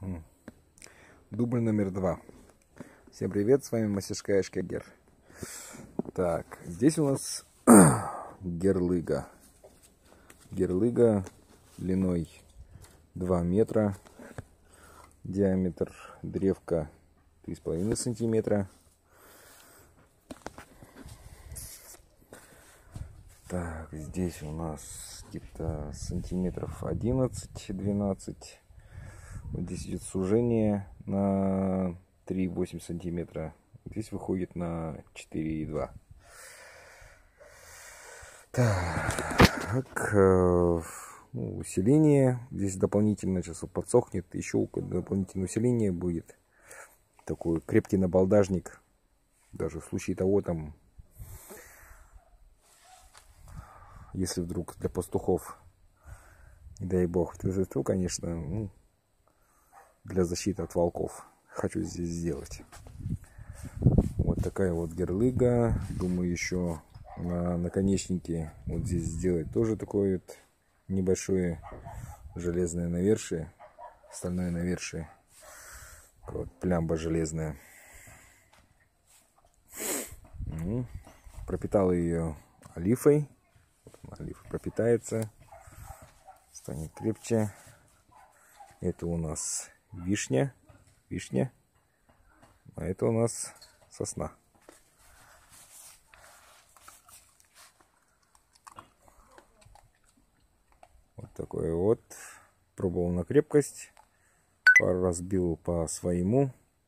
Дубль номер 2. Всем привет, с вами мастерская Шкегер. Так, здесь у нас герлыга. Герлыга длиной 2 метра, диаметр древка 3,5 сантиметра. Так, здесь у нас где-то сантиметров 11-12. Вот здесь идет сужение на 3,8 сантиметра. Здесь выходит на 4,2. Так, усиление. Здесь дополнительно, сейчас подсохнет, еще дополнительное усиление будет. Такой крепкий набалдажник. Даже в случае того, там, если вдруг для пастухов, не дай бог, то, конечно, для защиты от волков хочу здесь сделать. Вот такая вот герлыга. Думаю, еще на наконечнике вот здесь сделать тоже такое вот небольшое железное навершие, стальное навершие, вот плямба железная. Пропитал ее олифой. Олифа пропитается, станет крепче. Это у нас вишня, а это у нас сосна. Вот такой вот. Пробовал на крепкость, пару раз бил по своему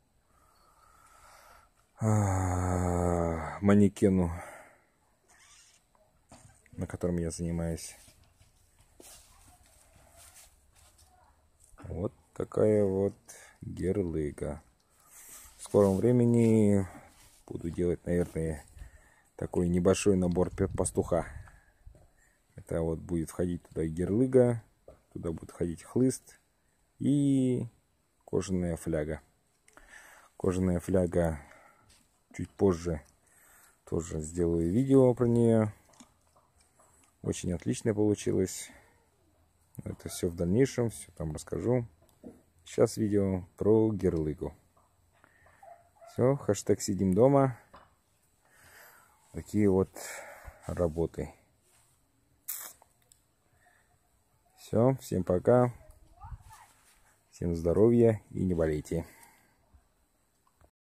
манекену, на котором я занимаюсь. Вот такая вот герлыга. В скором времени буду делать, наверное, такой небольшой набор пастуха. Это вот будет входить туда герлыга, туда будет входить хлыст и кожаная фляга. Кожаная фляга чуть позже тоже сделаю видео про нее. Очень отлично получилось. Это все в дальнейшем, все там расскажу. Сейчас видео про герлыгу. Все, хэштег сидим дома. Такие вот работы. Все, всем пока. Всем здоровья и не болейте.